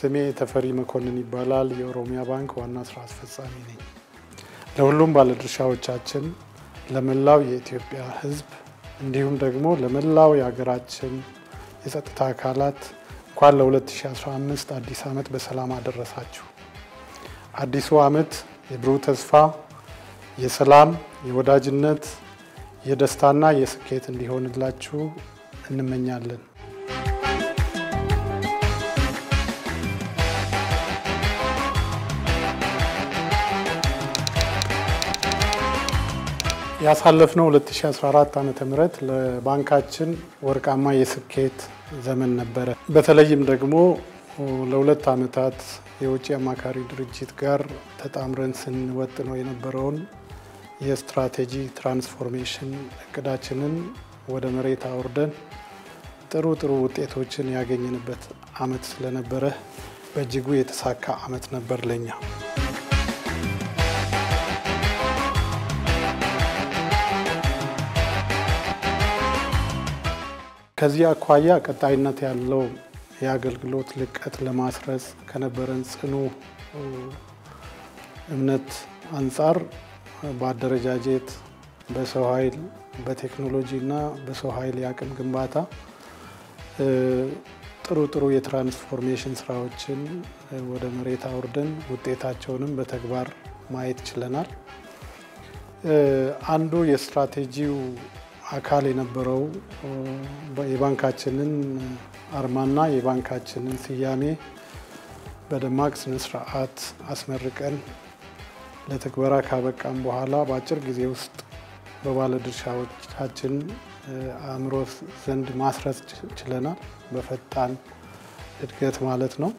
ስሜ ተፈሪ መኮንን ይባላል። የኦሮሚያ ባንክ ዋና ስራ አስፈጻሚ ነኝ። ለሁሉም ባለድርሻዎቻችን፣ ለመላው የኢትዮጵያ ሕዝብ እንዲሁም ደግሞ ለመላው የሀገራችን የጸጥታ አካላት እንኳን ለ2015 አዲስ ዓመት በሰላም አደረሳችሁ። አዲሱ ዓመት የብሩህ ተስፋ፣ የሰላም፣ የወዳጅነት፣ የደስታና የስኬት እንዲሆንላችሁ እንመኛለን። ያሳለፍነው 2014 ዓመተ ምህረት ለባንካችን ወርቃማ የስኬት ዘመን ነበረ። በተለይም ደግሞ ለሁለት ዓመታት የውጭ አማካሪ ድርጅት ጋር ተጣምረን ስንወጥ ነው የነበረውን የስትራቴጂ ትራንስፎርሜሽን እቅዳችንን ወደ መሬት አውርደን ጥሩ ውጤቶችን ያገኘንበት ዓመት ስለነበረ በእጅጉ የተሳካ ዓመት ነበር ለኛ። ከዚህ አኳያ ቀጣይነት ያለው የአገልግሎት ልቀት ለማስረጽ ከነበረን ጽኑ እምነት አንጻር በአደረጃጀት፣ በሰው ኃይል፣ በቴክኖሎጂና በሰው ኃይል የአቅም ግንባታ ጥሩ የትራንስፎርሜሽን ስራዎችን ወደ መሬት አውርደን ውጤታቸውንም በተግባር ማየት ችለናል። አንዱ የስትራቴጂው አካል የነበረው የባንካችንን አርማና የባንካችንን ስያሜ በደማቅ ስነ ስርዓት አስመርቀን ለተግባራ ካበቃን በኋላ በአጭር ጊዜ ውስጥ በባለድርሻዎቻችን አእምሮ ዘንድ ማስረጽ ችለናል። በፈጣን እድገት ማለት ነው።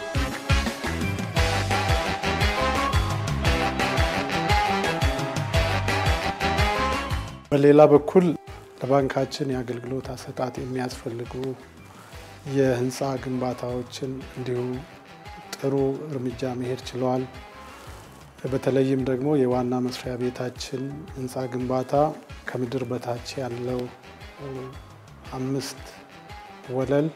በሌላ በኩል ለባንካችን የአገልግሎት አሰጣጥ የሚያስፈልጉ የህንፃ ግንባታዎችን እንዲሁ ጥሩ እርምጃ መሄድ ችለዋል። በተለይም ደግሞ የዋና መስሪያ ቤታችን ህንፃ ግንባታ ከምድር በታች ያለው 5 ወለል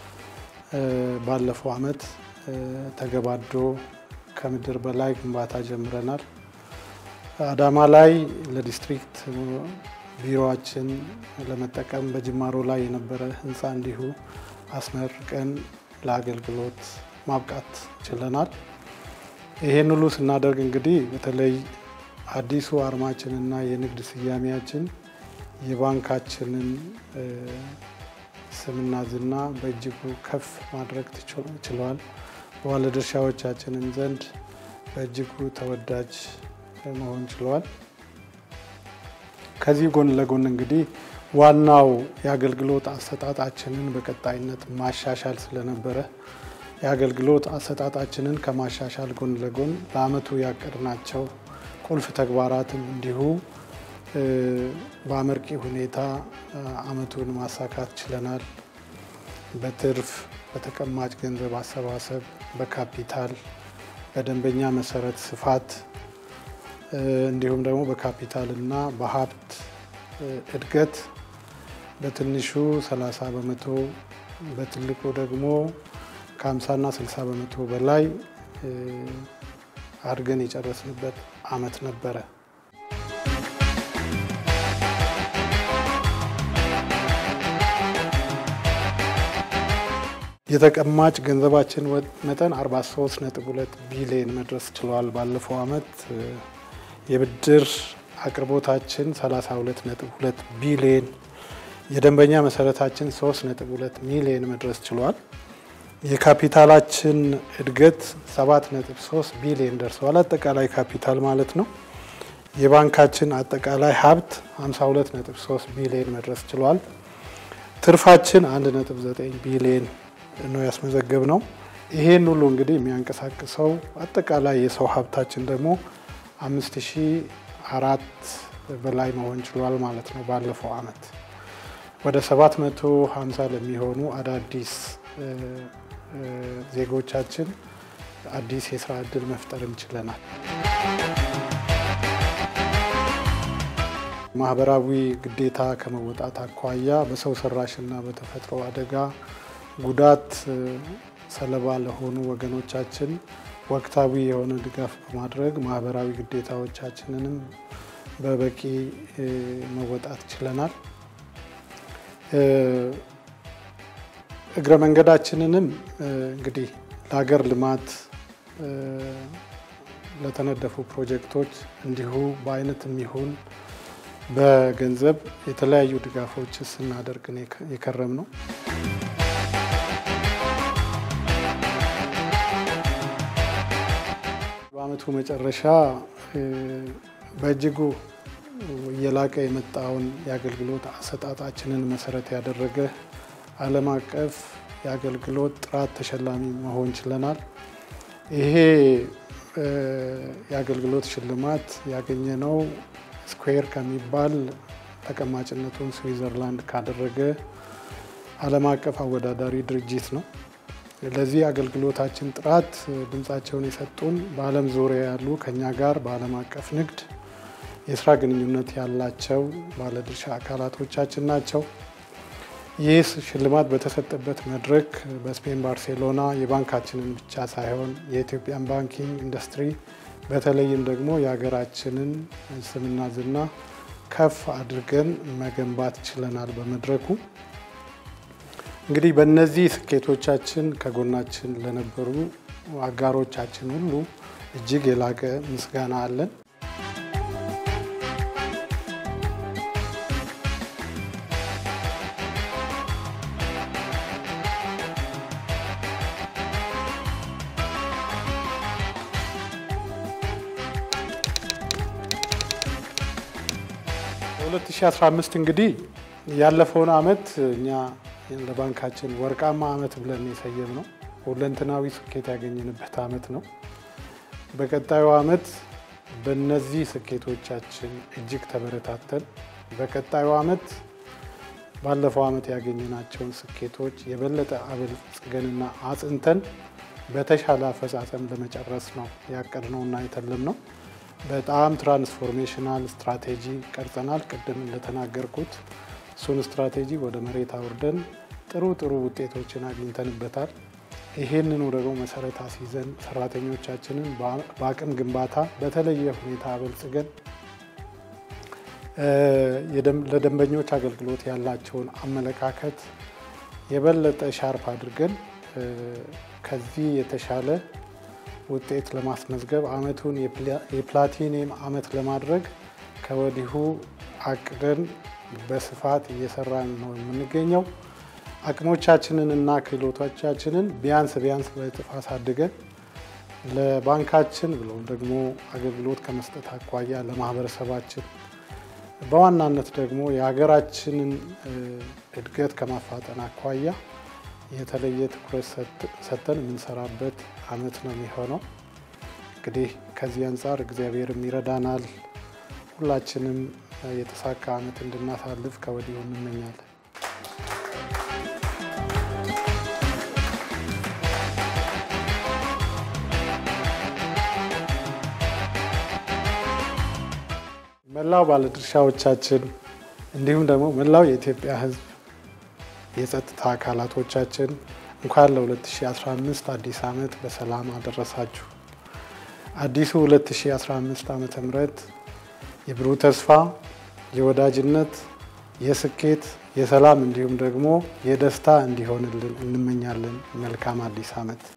ባለፈው ዓመት ተገባዶ ከምድር በላይ ግንባታ ጀምረናል። አዳማ ላይ ለዲስትሪክት ቢሮአችን ለመጠቀም በጅማሮ ላይ የነበረ ህንፃ እንዲሁ አስመርቀን ለአገልግሎት ማብቃት ችለናል። ይሄን ሁሉ ስናደርግ እንግዲህ በተለይ አዲሱ አርማችንና የንግድ ስያሜያችን የባንካችንን ስምና ዝና በእጅጉ ከፍ ማድረግ ችሏል። ባለድርሻዎቻችንን ዘንድ በእጅጉ ተወዳጅ መሆን ችሏል። ከዚህ ጎን ለጎን እንግዲህ ዋናው የአገልግሎት አሰጣጣችንን በቀጣይነት ማሻሻል ስለነበረ የአገልግሎት አሰጣጣችንን ከማሻሻል ጎን ለጎን ለአመቱ ያቀድናቸው ቁልፍ ተግባራትም እንዲሁ በአመርቂ ሁኔታ አመቱን ማሳካት ችለናል። በትርፍ፣ በተቀማጭ ገንዘብ አሰባሰብ፣ በካፒታል፣ በደንበኛ መሰረት ስፋት እንዲሁም ደግሞ በካፒታል እና በሀብት እድገት በትንሹ 30% በትልቁ ደግሞ ከ50 እና 60% በላይ አድገን የጨረስንበት አመት ነበረ። የተቀማጭ ገንዘባችን መጠን 43.2 ቢሊዮን መድረስ ችሏል። ባለፈው አመት የብድር አቅርቦታችን 32.2 ቢሊዮን፣ የደንበኛ መሰረታችን 3.2 ሚሊዮን መድረስ ችሏል። የካፒታላችን እድገት 7.3 ቢሊዮን ደርሷል። አጠቃላይ ካፒታል ማለት ነው። የባንካችን አጠቃላይ ሀብት 52.3 ቢሊዮን መድረስ ችሏል። ትርፋችን 1.9 ቢሊዮን ነው ያስመዘገብነው። ይሄን ሁሉ እንግዲህ የሚያንቀሳቅሰው አጠቃላይ የሰው ሀብታችን ደግሞ 5004 በላይ መሆን ችሏል ማለት ነው። ባለፈው አመት ወደ 750 ለሚሆኑ አዳዲስ ዜጎቻችን አዲስ የስራ ዕድል መፍጠር እንችለናል። ማህበራዊ ግዴታ ከመወጣት አኳያ በሰው ሰራሽና በተፈጥሮ አደጋ ጉዳት ሰለባ ለሆኑ ወገኖቻችን ወቅታዊ የሆነ ድጋፍ በማድረግ ማህበራዊ ግዴታዎቻችንንም በበቂ መወጣት ችለናል። እግረ መንገዳችንንም እንግዲህ ለሀገር ልማት ለተነደፉ ፕሮጀክቶች እንዲሁ በአይነትም ይሁን በገንዘብ የተለያዩ ድጋፎች ስናደርግ የከረም ነው። በአመቱ መጨረሻ በእጅጉ እየላቀ የመጣውን የአገልግሎት አሰጣጣችንን መሰረት ያደረገ ዓለም አቀፍ የአገልግሎት ጥራት ተሸላሚ መሆን ችለናል። ይሄ የአገልግሎት ሽልማት ያገኘነው ስኩዌር ከሚባል ተቀማጭነቱን ስዊዘርላንድ ካደረገ ዓለም አቀፍ አወዳዳሪ ድርጅት ነው። ለዚህ አገልግሎታችን ጥራት ድምጻቸውን የሰጡን በዓለም ዙሪያ ያሉ ከኛ ጋር በዓለም አቀፍ ንግድ የስራ ግንኙነት ያላቸው ባለድርሻ አካላቶቻችን ናቸው። ይህ ሽልማት በተሰጠበት መድረክ በስፔን ባርሴሎና የባንካችንን ብቻ ሳይሆን የኢትዮጵያን ባንኪንግ ኢንዱስትሪ በተለይም ደግሞ የሀገራችንን ስምና ዝና ከፍ አድርገን መገንባት ችለናል። በመድረኩ እንግዲህ በእነዚህ ስኬቶቻችን ከጎናችን ለነበሩ አጋሮቻችን ሁሉ እጅግ የላቀ ምስጋና አለን። በ2015 እንግዲህ ያለፈውን አመት እኛ ለባንካችን ወርቃማ አመት ብለን የሰየምነው ሁለንተናዊ ስኬት ያገኘንበት አመት ነው። በቀጣዩ አመት በእነዚህ ስኬቶቻችን እጅግ ተበረታተን በቀጣዩ አመት ባለፈው አመት ያገኘናቸውን ስኬቶች የበለጠ አበልጽገንና አጽንተን በተሻለ አፈጻጸም ለመጨረስ ነው ያቀድነውና የተለምነው። በጣም ትራንስፎርሜሽናል ስትራቴጂ ቀርጸናል። ቅድም እንደተናገርኩት እሱን ስትራቴጂ ወደ መሬት አውርደን ጥሩ ውጤቶችን አግኝተንበታል። ይሄንኑ ደግሞ መሰረት አስይዘን ሰራተኞቻችንን በአቅም ግንባታ በተለየ ሁኔታ አበልጽገን ለደንበኞች አገልግሎት ያላቸውን አመለካከት የበለጠ ሻርፕ አድርገን ከዚህ የተሻለ ውጤት ለማስመዝገብ አመቱን የፕላቲኒየም አመት ለማድረግ ከወዲሁ አቅደን በስፋት እየሰራን ነው የምንገኘው። አቅሞቻችንን እና ክህሎቶቻችንን ቢያንስ በእጥፍ አሳድገን ለባንካችን ብሎም ደግሞ አገልግሎት ከመስጠት አኳያ ለማህበረሰባችን በዋናነት ደግሞ የሀገራችንን እድገት ከማፋጠን አኳያ የተለየ ትኩረት ሰጥተን የምንሰራበት አመት ነው የሚሆነው። እንግዲህ ከዚህ አንጻር እግዚአብሔርም ይረዳናል። ሁላችንም የተሳካ አመት እንድናሳልፍ ከወዲሁ እንመኛለን። መላው ባለድርሻዎቻችን እንዲሁም ደግሞ መላው የኢትዮጵያ ሕዝብ የጸጥታ አካላቶቻችን እንኳን ለ2015 አዲስ አመት በሰላም አደረሳችሁ። አዲሱ 2015 ዓመተ ምህረት የብሩህ ተስፋ፣ የወዳጅነት፣ የስኬት፣ የሰላም እንዲሁም ደግሞ የደስታ እንዲሆንልን እንመኛለን። መልካም አዲስ አመት።